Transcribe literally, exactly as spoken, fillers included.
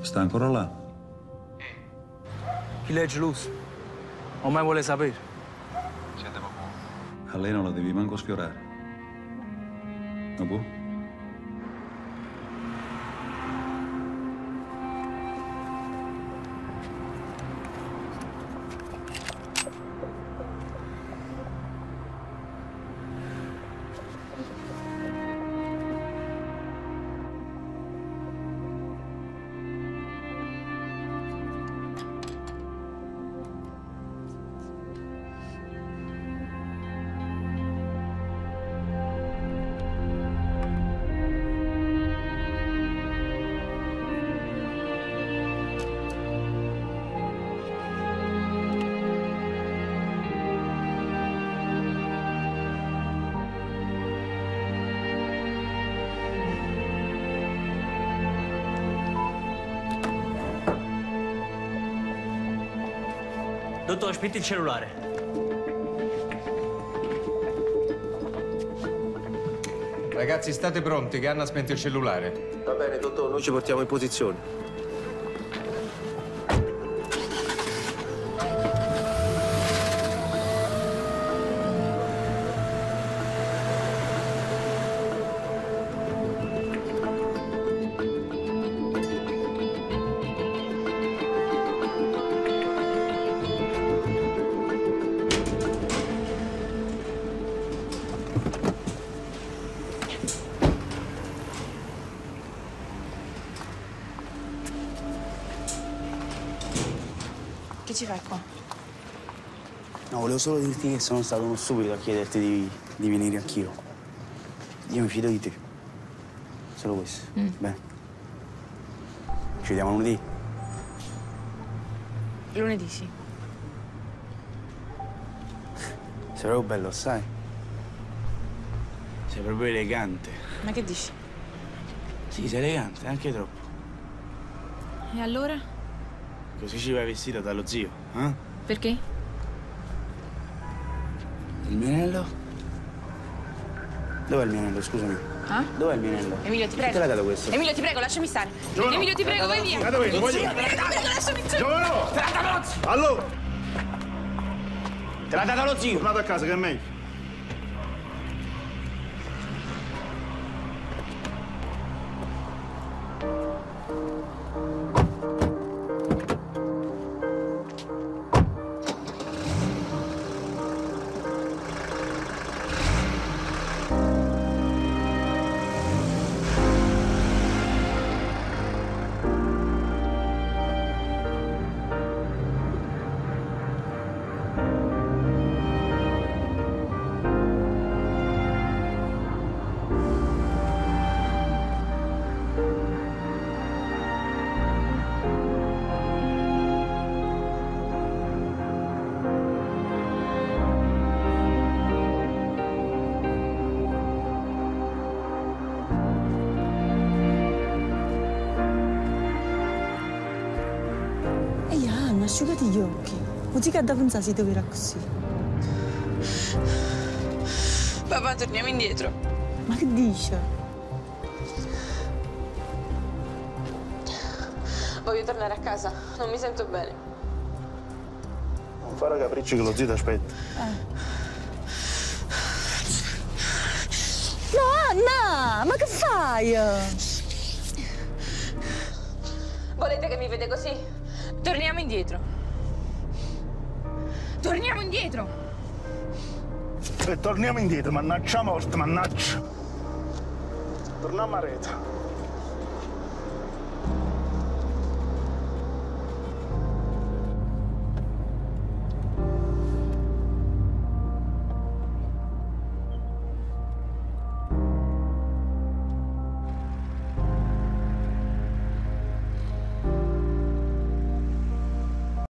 Sta ancora là? Chi legge Luz? O mai vuole sapere? Sente, papà. A lei non la devi manco sfiorare. Ma può? Dottore, aspetti il cellulare. Ragazzi, state pronti, che Anna ha spento il cellulare. Va bene, dottore, noi ci portiamo in posizione. Che ci fai qua? No, volevo solo dirti che sono stato uno stupido a chiederti di, di venire anch'io. Io mi fido di te. Solo questo. Mm. Bene. Ci vediamo lunedì? Lunedì sì. Sei proprio bello, sai? Sei proprio elegante. Ma che dici? Sì, sei elegante, anche troppo. E allora? Così ci vai vestito dallo zio, eh? Perché? Il mio anello? Dov'è il mio anello, scusami? Ah? Dov'è il mio anello? Emilio, ti Chi prego. te l'ha dato questo? Emilio, ti prego, lasciami stare. Giovano. Emilio, ti prego, vai via. Guarda questo, Emilio, voglio- ti prego, lasciami stare. Giovano! Te l'ha dato lo zio. Allora! Te l'ha dato lo zio! Tornato a casa, che è meglio. Ehi Anna, asciugati gli occhi. Così che da pensare si troverà così. Papà, torniamo indietro. Ma che dici? Voglio tornare a casa, non mi sento bene. Non fare capricci che lo zio ti aspetta. No, Anna! Ma che fai? Volete che mi vede così? Torniamo indietro. Torniamo indietro. E torniamo indietro, mannaggia morte, mannaggia. Torniamo a rete.